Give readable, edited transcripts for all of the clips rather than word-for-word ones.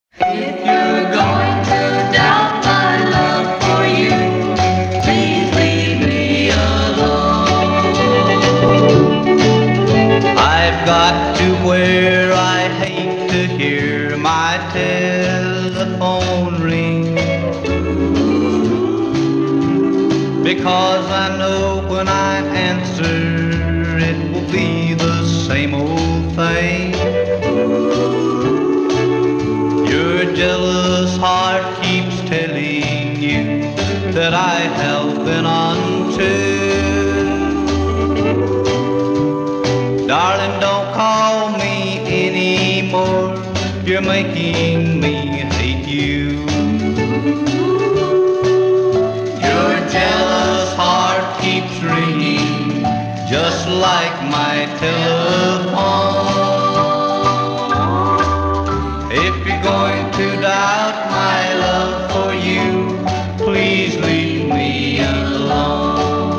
If you're going to doubt my love for you, please leave me alone. I've got to where I hate to hear my telephone ring, because I know when I answer it will be the same old thing. Your jealous heart keeps telling you that I have been untrue. Darling, don't call me anymore, you're making me hate you. Your jealous heart keeps ringing just like my telephone. If you're going to doubt my love for you, please leave me alone.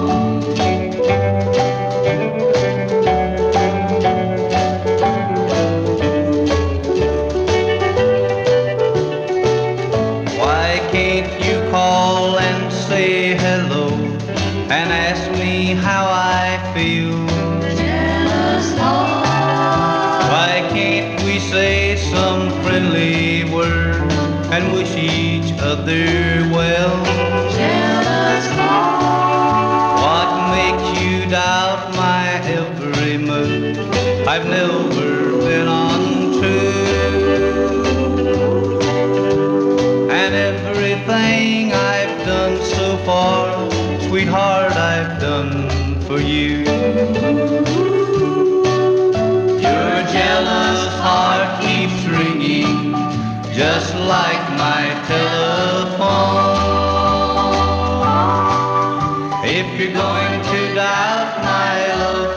Why can't you call and say hello and ask me how I feel? Jealous heart. Why can't we say some friendly word and wish each other well? Jealous heart. What makes you doubt my every move? I've never been untrue, and everything I've done so far, sweetheart, I've done for you. Your jealous heart keeps ringing just like my telephone. If you're going to doubt my love